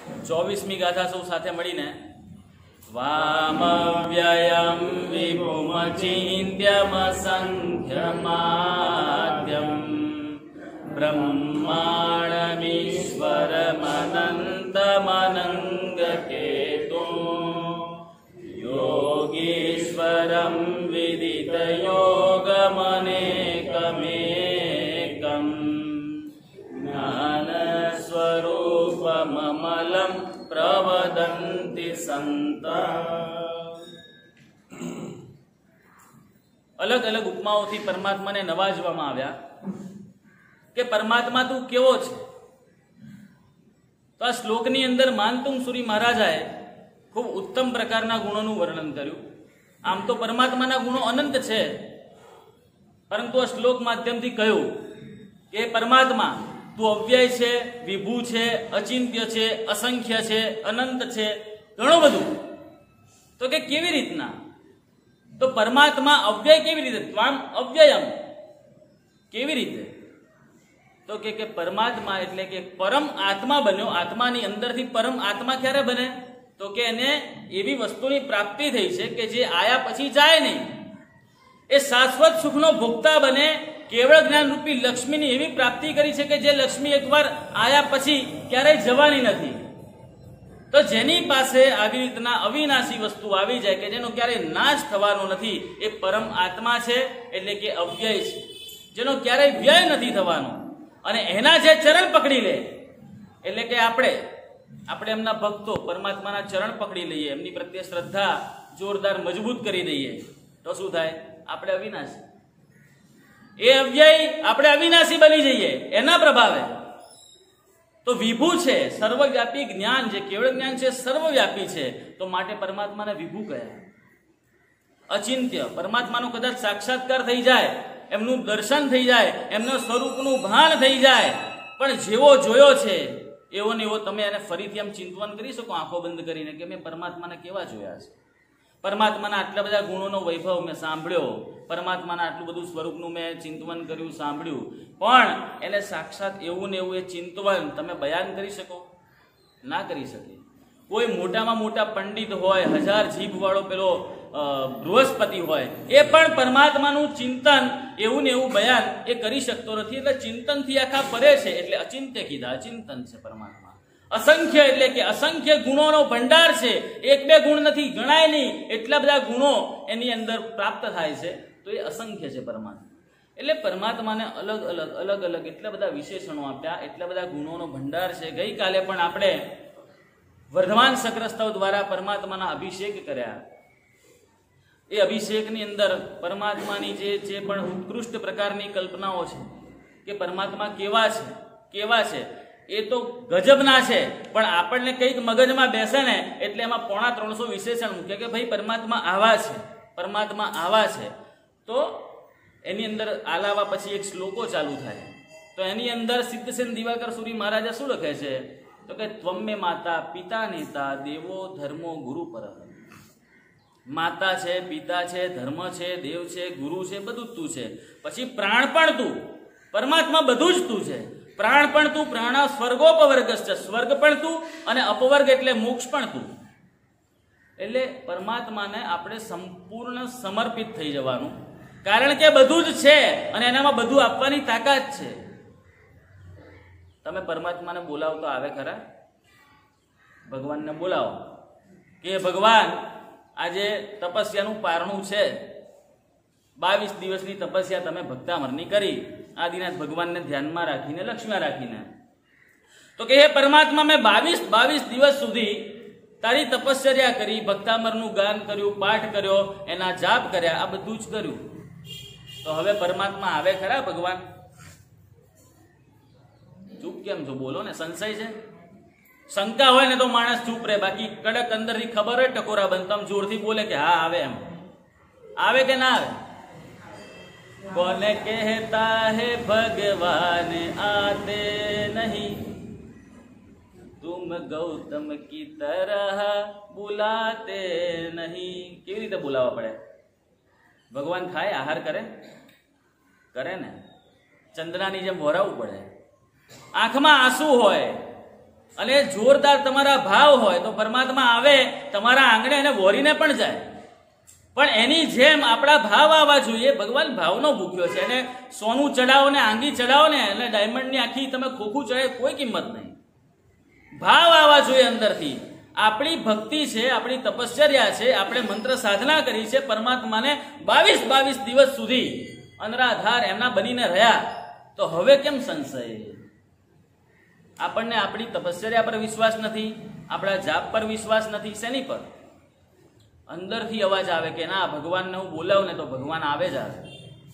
24મી ગાથા સૌ સાથે મળીને વામવ્યયમ વિભુમચિંત્યમ સંખ્યમાદ્યમ બ્રહ્માણમીશ્વરમનંતમનંગકેતું યોગીશ્વરમ વિદિતયોગમનેકમેકં જ્ઞાનસ્વરૂપમમલં પ્રવદંતિ સંતા. અલગ અલગ ઉપમાઓથી પરમાત્માને નવાજવામાં આવ્યા કે પરમાત્મા તું કેવો છે. તો આ શ્લોકની અંદર માનતુંગ સુરી મહારાજાએ ખૂબ ઉત્તમ પ્રકારના ગુણોનું વર્ણન કર્યું. આમ તો પરમાત્માના ગુણો અનંત છે, પરંતુ આ શ્લોક માધ્યમથી કહ્યું કે પરમાત્મા તું અવ્યય છે, વિભુ છે, અચિંત્ય છે, અસંખ્ય છે, અનંત છે, ઘણું બધું. તો કે કેવી રીતના? તો પરમાત્મા અવ્યય કેવી રીતે? ત્વામ અવ્યયમ કેવી રીતે? તો કે પરમાત્મા એટલે કે પરમ આત્મા બન્યો. આત્માની અંદરથી પરમ આત્મા ક્યારે બને? તો કે એને એવી વસ્તુની પ્રાપ્તિ થઈ છે કે જે આયા પછી જાય નહીં. એ શાશ્વત સુખનો ભોગતા બને. કેવળ જ્ઞાન રૂપી લક્ષ્મીની એવી પ્રાપ્તિ કરી છે કે જે લક્ષ્મી એકવાર આયા પછી ક્યારેય જવાની નથી. તો જેની પાસે આવી રીતના અવિનાશી વસ્તુ આવી જાય કે જેનો ક્યારેય નાશ થવાનો નથી, એ પરમ આત્મા છે, એટલે કે અવ્યય છે, જેનો ક્યારેય વ્યય નથી થવાનો. અને એના જે ચરણ પકડી લે, એટલે કે આપણે એમના ભક્તો પરમાત્માના ચરણ પકડી લઈએ, એમની પ્રત્યે શ્રદ્ધા જોરદાર મજબૂત કરી દઈએ, તો શું થાય? આપણે અવિનાશી, એ અવ્યય આપણે અવિનાશી બની જઈએ એના પ્રભાવે. તો વિભુ છે, સર્વવ્યાપી જ્ઞાન છે, કેવળ જ્ઞાન છે, સર્વવ્યાપી છે, તો માટે પરમાત્માને વિભુ કહ્યા. અચિંત્ય, પરમાત્માનો કદાચ સાક્ષાત્કાર થઈ જાય, એમનું દર્શન થઈ જાય, એમના સ્વરૂપનું ભાન થઈ જાય, પણ જેવો જોયો છે એવો ને એવો તમે એને ફરીથી આમ ચિંતન કરી શકો આંખો બંધ કરીને કે મેં પરમાત્માને કેવા જોયા છે, પરમાત્માના આટલા બધા ગુણોનો વૈભવ મેં સાંભળ્યો, પરમાત્માના આટલું બધું સ્વરૂપનું મેં ચિંતન કર્યું, સાંભળ્યું, પણ એને સાક્ષાત એવું ને એવું એ ચિંતન તમે બયાન કરી શકો? ના કરી શકે. કોઈ મોટામાં મોટા પંડિત હોય, 1000 જીભ વાળો પેલો બૃહસ્પતિ હોય, એ પણ પરમાત્માનું ચિંતન એવું ને એવું બયાન એ કરી શકતો નથી. એટલે ચિંતનથી આખા પરે છે, એટલે અચિંત્ય કીધા. અચિંતન છે પરમાત્મા. અસંખ્ય એટલે કે અસંખ્ય ગુણોનો ભંડાર છે. એક બે ગુણ નથી, ગણાય નહીં એટલા બધા ગુણો એની અંદર પ્રાપ્ત થાય છે, તો એ અસંખ્ય છે પરમાત્મા. એટલે પરમાત્માને અલગ અલગ એટલા બધા વિશેષણો આપ્યા, એટલા બધા ગુણોનો ભંડાર છે. ગઈકાલે પણ આપણે વર્ધમાન સક્રસ્તવ દ્વારા પરમાત્માના અભિષેક કર્યા. એ અભિષેકની અંદર પરમાત્માની જે પણ ઉત્કૃષ્ટ પ્રકારની કલ્પનાઓ છે કે પરમાત્મા કેવા છે એ તો ગજબના છે, પણ આપણને કંઈક મગજમાં બેસે ને એટલે એમાં 350 વિશેષણ મૂકે કે ભાઈ પરમાત્મા આવા છે. તો એની અંદર આલાવા પછી એક શ્લોકો ચાલુ થાય. તો એની અંદર સિદ્ધસેન દિવાકર સુરી મહારાજા શું લખે છે? તો કે ત્વમે માતા પિતા નેતા દેવો ધર્મો ગુરુ પર. માતા છે, પિતા છે, ધર્મ છે, દેવ છે, ગુરુ છે, બધું જ તું છે. પછી પ્રાણ પણ તું, પરમાત્મા બધું જ તું છે. પ્રાણ પણ તું, પ્રાણા સ્વર્ગોપવર્ગશ્ચ, સ્વર્ગ પણ તું, અને અપવર્ગ એટલે મોક્ષ પણ તું. એટલે પરમાત્માને આપણે સંપૂર્ણ સમર્પિત થઈ જવાનું, કારણ કે બધું જ છે અને એનામાં બધું આપવાની તાકાત છે. તમે પરમાત્માને બોલાવો તો આવે ખરા? ભગવાનને બોલાવો કે ભગવાન આજે તપસ્યાનું પારણું છે, 22 દિવસની તપસ્યા તમે ભક્તામરની કરી, આદિનાથ ભગવાનને ધ્યાનમાં રાખીને, લક્ષ્મી રાખીને. તો કે હે પરમાત્મા, મેં 22 દિવસ સુધી તારી તપશ્ચર્યા કરી, ભક્તામરનું ગાન કર્યું, પાઠ કર્યો, એના જાપ કર્યા, આ બધું જ કર્યું. તો હવે પરમાત્મા આવે ખરા ભગવાન? ચૂપ કેમ છો? બોલો ને, સંશય છે? શંકા હોય ને તો માણસ ચૂપ રહે, બાકી કડક અંદરથી ખબર હોય ટકોરા બંધ, તમે જોરથી બોલે કે હા આવે, એમ આવે કે ના આવે? કોને કહેતા હે ભગવાન આતે નહીં, તુમ ગૌતમ કી તરહ બુલાતે નહીં. કેવી રીતે બોલાવવા પડે? ભગવાન ખાય, આહાર કરે ને, ચંદ્રાની જેમ વરાવવું પડે. આંખમાં આંસુ હોય, અને જોરદાર તમારા ભાવ હોય તો પરમાત્મા આવે તમારા આંગણે અને વોરીને પણ જાય. પણ એની જેમ આપણા ભાવ આવવા જોઈએ. ભગવાન ભાવનો ભૂખ્યો છે. એને સોનું ચડાવો ને આંગી ચડાવો ને એટલે ડાયમંડની આખી તમે ખોખું ચડાવે કોઈ કિંમત નહીં. ભાવ આવવા જોઈએ અંદરથી. આપણી ભક્તિ છે, આપણી તપશ્ચર્યા છે, આપણે મંત્ર સાધના કરી છે, પરમાત્માને 22 દિવસ સુધી અનરાધાર એમના બનીને રહ્યા, તો હવે કેમ સંશય? આપણને આપણી તપશ્ચર્યા પર વિશ્વાસ નથી, આપણા જાપ પર વિશ્વાસ નથી. શેની પર? અંદરથી અવાજ આવે કે ના, ભગવાનને હું બોલાવું ને તો ભગવાન આવે જ આવે.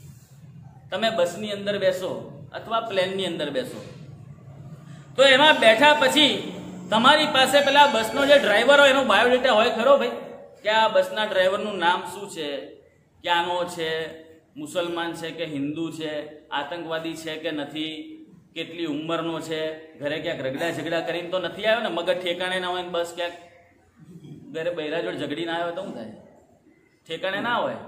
તમે બસની અંદર બેસો અથવા પ્લેનની અંદર બેસો, તો એમાં બેઠા પછી તમારી પાસે પેલા બસનો જે ડ્રાઈવર હોય એનો બાયોડેટા હોય ખરો ભાઈ? કે આ બસના ડ્રાઈવરનું નામ શું છે, ક્યાંનો છે, મુસલમાન છે કે હિન્દુ છે, આતંકવાદી છે કે નથી, કેટલી ઉંમરનો છે, ઘરે ક્યાંક રગડા ઝઘડા કરીને તો નથી આવ્યો ને, મગજ ઠેકાણે ના હોય ને બસ ક્યાંક ઘરે બૈરા જોડે ઝઘડીને આવ્યો તો શું થાય? ઠેકાણે ના હોય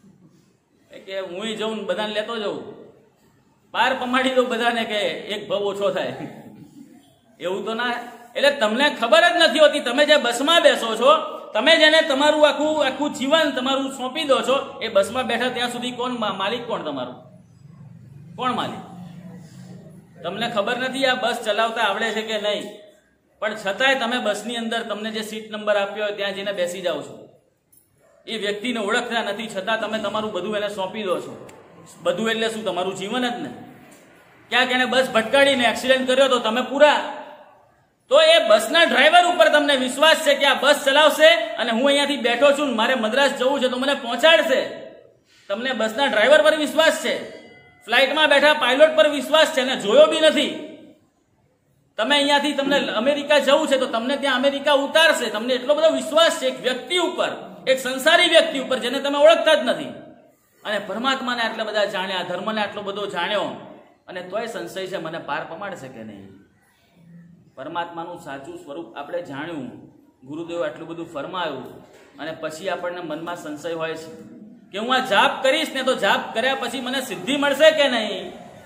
કે હું જઉં ને બધાને લેતો જઉં, પાર પમાડી દઉં બધાને કે એક ભાવ ઓછો થાય, એવું તો ના. એટલે તમને ખબર જ નથી હોતી. તમે જે બસમાં બેસો છો, તમે જેને તમારું આખું જીવન તમારું સોંપી દો છો, એ બસમાં બેઠા ત્યાં સુધી કોણ માલિક? કોણ તમારું? કોણ માલિક? તમને ખબર નથી આ બસ ચલાવતા આવડે છે કે નહીં, પણ છતાંય તમે બસની અંદર તમને જે સીટ નંબર આપ્યો હોય ત્યાં જઈને બેસી જાઓ છો. એ વ્યક્તિને ઓળખતા નથી, છતાં તમે તમારું બધું એને સોંપી દો છો. બધું એટલે શું? તમારું જીવન જ ને. ક્યાંક એને બસ ભટકાડીને એક્સિડન્ટ કર્યો તો તમે પૂરા. તો એ બસના ડ્રાઈવર ઉપર તમને વિશ્વાસ છે કે આ બસ ચલાવશે અને હું અહીંયાથી બેઠો છું, મારે મદ્રાસ જવું છે તો મને પહોંચાડશે. તમને બસના ડ્રાઈવર પર વિશ્વાસ છે. ફ્લાઇટમાં બેઠા પાયલોટ પર વિશ્વાસ છે અને જોયો બી નથી. તમે અહીંયાથી તમને અમેરિકા જવું છે તો તમને ત્યાં અમેરિકા ઉતારશે. તમને એટલો બધો વિશ્વાસ છે એક વ્યક્તિ ઉપર, એક સંસારી વ્યક્તિ ઉપર જેને તમે ઓળખતા જ નથી. અને પરમાત્માને આટલા બધા જાણ્યા, ધર્મને આટલો બધો જાણ્યો, અને તોય સંશય છે મને પાર પમાડશે કે નહીં. પરમાત્માનું સાચું સ્વરૂપ આપણે જાણ્યું, ગુરુદેવ આટલું બધું ફરમાયું, અને પછી આપણને મનમાં સંશય હોય છે કે હું આ જાપ કરીશ ને તો જાપ કર્યા પછી મને સિદ્ધિ મળશે કે નહીં.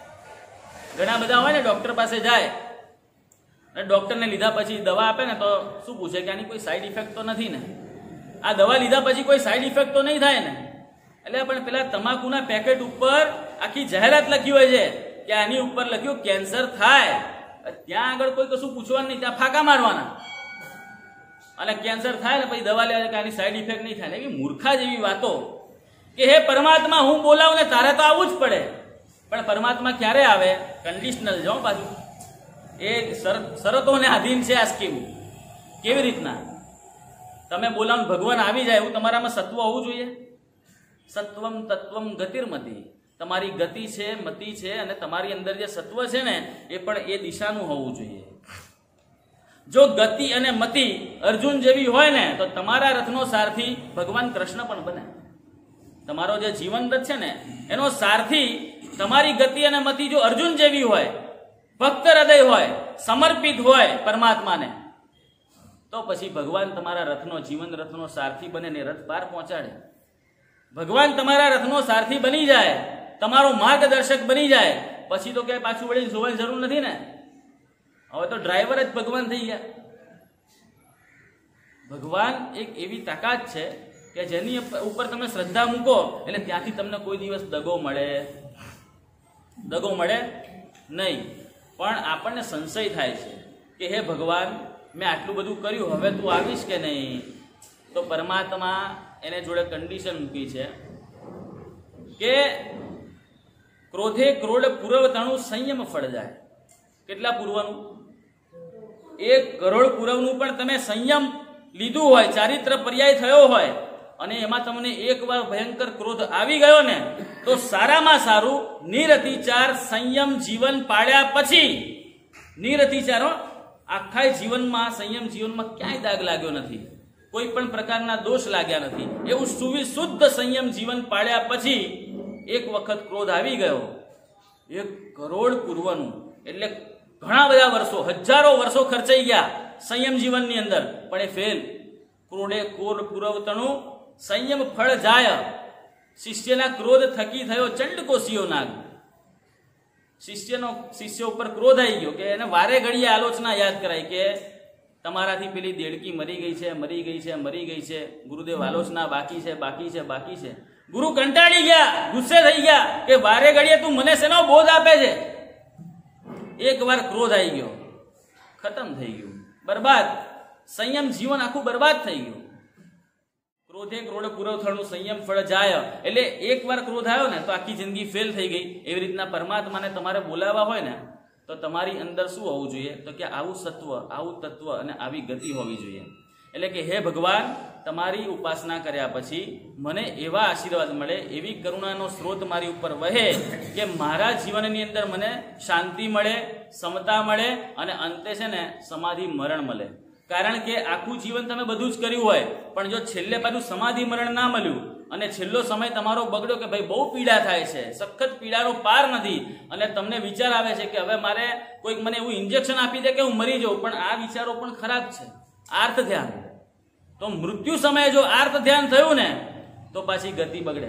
ઘણા બધા હોય ને, ડોક્ટર પાસે જાય અને ડોક્ટરને લીધા પછી દવા આપે ને તો શું પૂછે કે આની કોઈ સાઈડ ઇફેક્ટ તો નથી ને? આ દવા લીધા પછી કોઈ સાઈડ ઇફેક્ટ તો નહીં થાય ને? એટલે પણ પેલા તમાકુના પેકેટ ઉપર આખી જાહેરાત લખી હોય છે કે આની ઉપર લખ્યું કેન્સર થાય. ત્યાં આગળ કોઈ કશું પૂછવાનું નહીં, ત્યાં ફાંકા મારવાના, અને કેન્સર થાય ને પછી દવા લેવા કે આની સાઈડ ઇફેક્ટ નહીં થાય. એવી મૂર્ખા જેવી વાતો કે હે પરમાત્મા હું બોલાવું ને તારે તો આવવું જ પડે. પણ પરમાત્મા ક્યારે આવે? કન્ડિશનલ જો બાજુ, એ શરતોને આધીન છે આ સ્કીમ. કેવી રીતના તમે બોલાવો ભગવાન આવી જાય, એવું તમારામાં સત્વ હોવું જોઈએ. સત્વમ તત્વમ ગતિર્મતિ. તમારી ગતિ છે, મતિ છે, અને તમારી અંદર જે સત્વ છે ને એ પણ એ દિશાનું હોવું જોઈએ. જો ગતિ અને મતિ અર્જુન જેવી હોય ને તો તમારા રથનો સારથી ભગવાન કૃષ્ણ પણ બને. તમારો જે જીવન રથ છે ને એનો સારથી તમારી ગતિ અને મતિ જો અર્જુન જેવી હોય, ભક્ત હૃદય હોય, સમર્પિત હોય પરમાત્માને, તો પછી ભગવાન તમારા રથનો, જીવન રથનો સારથી બને ને રથ પાર પહોંચાડે. ભગવાન તમારા રથનો સારથી બની જાય, તમારો માર્ગદર્શક બની જાય, પછી તો ક્યાંય પાછું વળીને જોવાની જરૂર નથી ને. હવે તો ડ્રાઈવર જ ભગવાન થઈ ગયા. ભગવાન એક એવી તાકાત છે કે જેની ઉપર તમે શ્રદ્ધા મૂકો એટલે ત્યાંથી તમને કોઈ દિવસ દગો મળે નહીં. પણ આપણને સંશય થાય છે કે હે ભગવાન, મેં આટલું બધું કર્યું, હવે તું આવીશ કે નહીં? તો પરમાત્મા એને જોડે કન્ડિશન મૂકી છે કે ક્રોધે ક્રોડ પૂરવતાણું સંયમ ફળ જાય. કેટલા પૂરવાનું? 1 કરોડ પૂરવનું પણ તમે સંયમ લીધું હોય, ચારિત્ર પર્યાય થયો હોય, અને એમાં તમને એકવાર ભયંકર ક્રોધ આવી ગયો ને તો સારામાં સારું નિરતિચાર સંયમ જીવન પાડ્યા પછી, નિરતિચાર આખા જીવનમાં, સંયમ જીવનમાં ક્યાંય દાગ લાગ્યો નથી, કોઈ પણ પ્રકારના દોષ લાગ્યા નથી. એવું સુવિશુદ્ધ સંયમ જીવન પાડ્યા પછી એક વખત ક્રોધ આવી ગયો, 1 કરોડ પૂર્વનું, એટલે ઘણા બધા વર્ષો, હજારો વર્ષો ખર્ચાઈ ગયા સંયમ જીવનની અંદર, પણ એ ફેલ. ક્રોડે ક્રોડ પૂરવતણું સંયમ ફળ જાય. શિષ્યના ક્રોધ થકી થયો ચંડકોશીયો નાગ. શિષ્ય ઉપર ક્રોધ આવી ગયો કે એને વારે ઘડીએ આલોચના યાદ કરાય કે તમારાથી પેલી દેડકી મરી ગઈ છે. ગુરુદેવ આલોચના બાકી છે. ગુરુ કંટાળી ગયા, ગુસ્સે થઈ ગયા કે વારે ઘડીએ તું મને શેનો બોધ આપે છે. એકવાર ક્રોધ આવી ગયો, ખતમ થઈ ગયું, બરબાદ. સંયમ જીવન આખું બરબાદ થઈ ગયું. ક્રોધે ક્રોધ પુરવથાનું સંયમ ફળ જાય. એટલે એકવાર ક્રોધ આવ્યો ને તો આખી જિંદગી ફેલ થઈ ગઈ. એવી રીતના પરમાત્માને તમારે બોલાવવા હોય ને તો તમારી અંદર શું હોવું જોઈએ? તો કે આવું સત્વ, આવું તત્વ અને આવી ગતિ હોવી જોઈએ. એટલે કે હે ભગવાન, તમારી ઉપાસના કર્યા પછી મને એવા આશીર્વાદ મળે, એવી કરુણાનો સ્ત્રોત મારી ઉપર વહે કે મારા જીવનની અંદર મને શાંતિ મળે, સમતા મળે અને અંતે છે ને સમાધિ મરણ મળે. કારણ કે આખું જીવન તમે બધું જ કર્યું હોય, પણ જો છેલ્લે પાછું સમાધિ મરણ ના મળ્યું અને છેલ્લો સમય તમારો બગડ્યો કે ભાઈ બહુ પીડા થાય છે, સખત પીડાનો પાર નથી, અને તમને વિચાર આવે છે કે હવે મારે કોઈક મને એવું ઇન્જેક્શન આપી દે કે હું મરી જાઉં, પણ આ વિચારો પણ ખરાબ છે. આર્ત ધ્યાન, તો મૃત્યુ સમયે જો આર્ત ધ્યાન થયું ને તો પાછી ગતિ બગડે.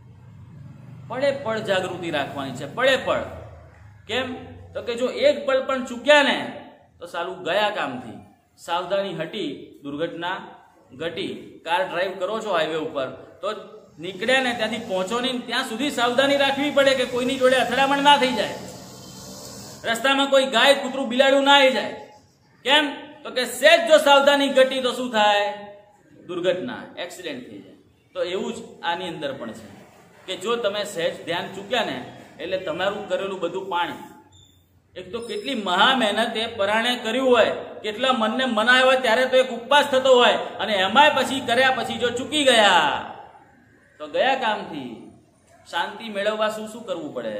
પડે પળ જાગૃતિ રાખવાની છે, પડે પળ. કેમ? તો કે જો એક પળ પણ ચૂક્યા ને તો સાલું ગયા કામથી. સાવધાની હટી, દુર્ઘટના ઘટી. કાર ડ્રાઈવ કરો છો હાઈવે ઉપર તો નીકળ્યા ને ત્યાંથી પહોંચો નહીં ત્યાં સુધી સાવધાની રાખવી પડે કે કોઈની જોડે અથડામણ ના થઈ જાય, રસ્તામાં કોઈ ગાય, કૂતરું, બિલાડું ના આવી જાય. કેમ? તો કે સહેજ જો સાવધાની ઘટી તો શું થાય? દુર્ઘટના, એક્સિડન્ટ થઈ જાય. તો એવું જ આની અંદર પણ છે કે જો તમે સહેજ ધ્યાન ચૂક્યા ને એટલે તમારું કરેલું બધું પાણી. એક તો કેટલી મહા મહેનત એ પરાણે કર્યું હોય, કેટલા મનને મનાયો હોય ત્યારે તો એક ઉપવાસ થતો હોય, અને એમાંય પછી કર્યા પછી જો ચૂકી ગયા તો ગયા કામથી. શાંતિ મેળવવા શું શું કરવું પડે?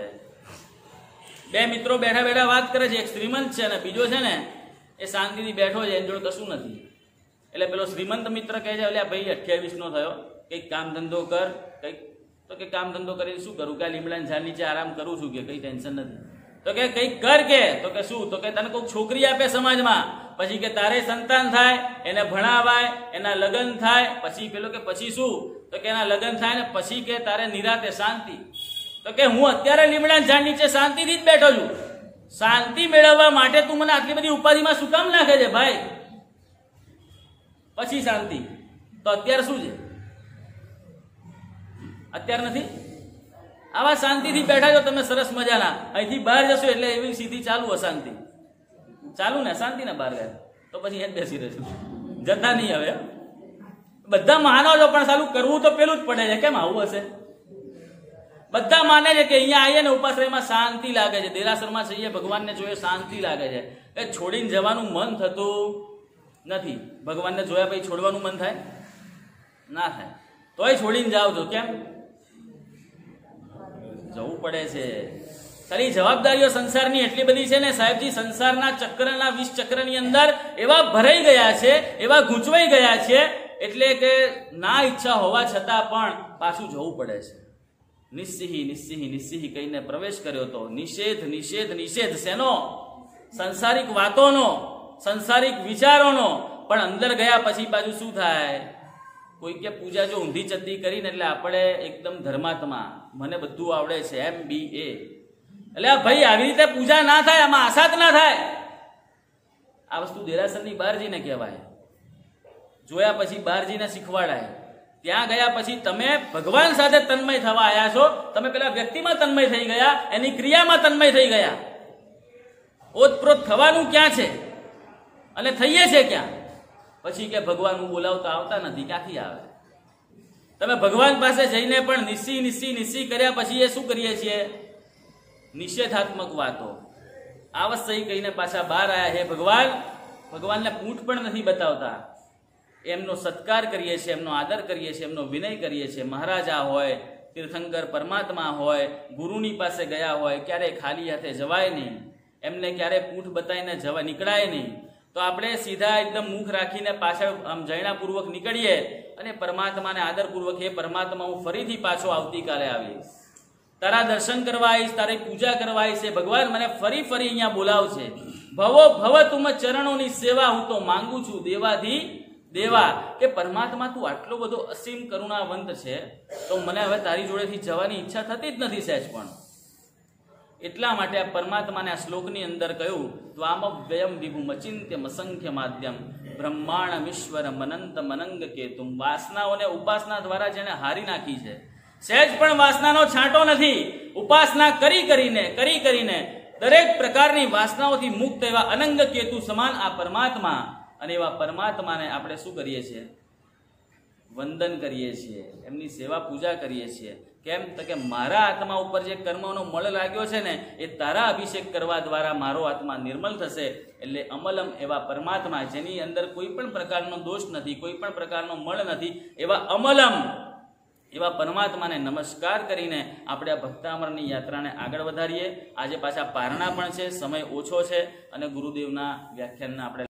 બે મિત્રો બેઠા બેઠા વાત કરે છે, એક શ્રીમંત છે અને બીજો છે ને એ શાંતિથી બેઠો છે, એની જોડે કશું નથી. એટલે પેલો શ્રીમંત મિત્ર કહે છે, એટલે ભાઈ 28 નો થયો, કંઈક કામ ધંધો કર. કંઈક તો કે કામ ધંધો કરીને શું કરું? કે લીમડાના ઝાડ નીચે આરામ કરું છું, કે કઈ ટેન્શન નથી. તો કે કંઈક કર. કે તો કે શું? તો કે તને કોઈક છોકરી આપે સમાજમાં, પછી કે તારે સંતાન થાય, એને ભણાવાય, એના લગ્ન થાય, પછી પેલો કે પછી શું? તો કે એના લગ્ન થાય ને પછી કે તારે નિરાતે શાંતિ. તો કે હું અત્યારે લીમડાના ઝાડ નીચે શાંતિથી જ બેઠો છું. શાંતિ મેળવવા માટે તું મને આટલી બધી ઉપાધિમાં શું કામ નાખે છે ભાઈ? પછી શાંતિ તો અત્યારે શું છે? અત્યારે નથી. આવા શાંતિથી બેઠા છો તમે, સરસ મજાના. અહીંથી બહાર જશો એટલે એવી સીધી ચાલુ અશાંતિ ચાલુ ને, શાંતિ ને બહાર ગયા તો પછી એ બેસી રહેશું, જતા નહીં. હવે બધા માનો છો પણ સાલું કરવું તો પેલું જ પડે છે. કેમ આવું હશે? બધા માને છે કે અહીંયા આવીએ ને ઉપાશ્રયમાં શાંતિ લાગે છે, દેરાસરમાં જઈએ ભગવાનને જોઈએ શાંતિ લાગે છે. એ છોડીને જવાનું મન થતું નથી. ભગવાનને જોયા પછી છોડવાનું મન થાય? ના થાય. તોય છોડીને જાવ છો. કેમ? જવું પડે છે. તારી જવાબદારીઓ સંસારની એટલી બધી છે ને સાહેબજી, સંસારના ચક્રના 20 ચક્રની અંદર એવા ભરાઈ ગયા છે, એવા ગૂંચવાઈ ગયા છે, એટલે કે ના ઈચ્છા હોવા છતાં પણ પાછું જવું પડે છે. નિસ્સિહી નિસ્સિહી નિસ્સિહી કહીને પ્રવેશ કર્યો તો નિષેધ નિષેધ નિષેધ શેનો? સંસારિક વાતોનો, સંસારિક વિચારોનો. પણ અંદર ગયા પછી બાજુ શું થાય? કોઈ કે પૂજા જો ઊંધી ચત્તી કરીને એટલે આપણે એકદમ ધર્માત્મા, મને બધું આવડે છે, MBA. એટલે ભાઈ આવી રીતે પૂજા ના થાય, આમાં આસાત ના થાય. આ વસ્તુ દેરાસરની બહાર જઈને કહેવાય, જોયા પછી બહાર જઈને શીખવાડાય. ત્યાં ગયા પછી તમે ભગવાન સાથે તન્મય થવા આવ્યા છો. તમે પેલા વ્યક્તિમાં તન્મય થઈ ગયા, એની ક્રિયામાં તન્મય થઈ ગયા. ઓતપ્રોત થવાનું ક્યાં છે અને થઈએ છે ક્યાં? પછી કે ભગવાન હું બોલાવતા આવતા નથી. ક્યાંથી આવે? તમે ભગવાન પાસે જઈને પણ નિસ્સી નિસ્સી નિસ્સી કર્યા પછી એ શું કરીએ છીએ? નિષેધાત્મક વાતો આવશ્યક કહીને પાછા બહાર આવ્યા. હે ભગવાન, ભગવાનને પૂંઠ પણ નથી બતાવતા. એમનો સત્કાર કરીએ છીએ, એમનો આદર કરીએ છીએ, એમનો વિનય કરીએ છીએ. મહારાજા હોય, તીર્થંકર પરમાત્મા હોય, ગુરુની પાસે ગયા હોય, ક્યારેય ખાલી હાથે જવાય નહીં. એમને ક્યારેય પૂંઠ બતાવીને જવા નીકળાય નહીં. તો આપણે સીધા એકદમ મુખ રાખીને પાછળ આમ જૈણાપૂર્વક નીકળીએ અને પરમાત્માને આદરપૂર્વક, હે પરમાત્મા હું ફરીથી પાછો આવતીકાલે આવીશ, તારા દર્શન કરવા આવીશ, તારી પૂજા કરવા આવીશ. ભગવાન મને ફરી ફરી અહીંયા બોલાવશે. ભવો ભવ તુમ ચરણોની સેવા હું તો માંગુ છું દેવાથી દેવા. કે પરમાત્મા તું આટલો બધો અસીમ કરુણાવંત છે તો મને હવે તારી જોડેથી જવાની ઈચ્છા થતી જ નથી સહેજ પણ. એટલા માટે આ પરમાત્માને આ શ્લોકની અંદર કહ્યું ત્વામવ્યયમ વિભુમ અચિંત્યમ અસંખ્ય માધ્યમ બ્રહ્માણમીશ્વર મનંત મનંગ કેતુમ. વાસનાઓને ઉપાસના દ્વારા જેને હારી નાખી છે, સહેજ પણ વાસનાનો છાંટો નથી. ઉપાસના કરી કરીને દરેક પ્રકારની વાસનાઓથી મુક્ત એવા અનંગ કેતુ સમાન આ પરમાત્મા, અને એવા પરમાત્માને આપણે શું કરીએ છીએ? વંદન કરીએ છીએ, એમની સેવા પૂજા કરીએ છીએ. કેમ? તો કે મારા આત્મા ઉપર જે કર્મનો મળ લાગ્યો છે ને, એ તારા અભિષેક કરવા દ્વારા મારો આત્મા નિર્મલ થશે. એટલે અમલમ એવા પરમાત્મા, જેની અંદર કોઈ પણ પ્રકારનો દોષ નથી, કોઈ પણ પ્રકારનો મળ નથી, એવા અમલમ એવા પરમાત્માને નમસ્કાર કરીને આપણે આ ભક્તામરની યાત્રાને આગળ વધારીએ. આજે પાછા પારણા પણ છે, સમય ઓછો છે, અને ગુરુદેવના વ્યાખ્યાનના આપણે